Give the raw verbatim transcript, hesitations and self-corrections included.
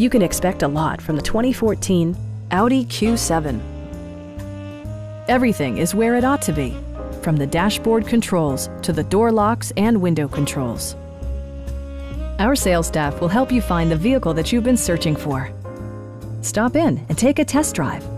You can expect a lot from the twenty fourteen Audi Q seven. Everything is where it ought to be, from the dashboard controls to the door locks and window controls. Our sales staff will help you find the vehicle that you've been searching for. Stop in and take a test drive.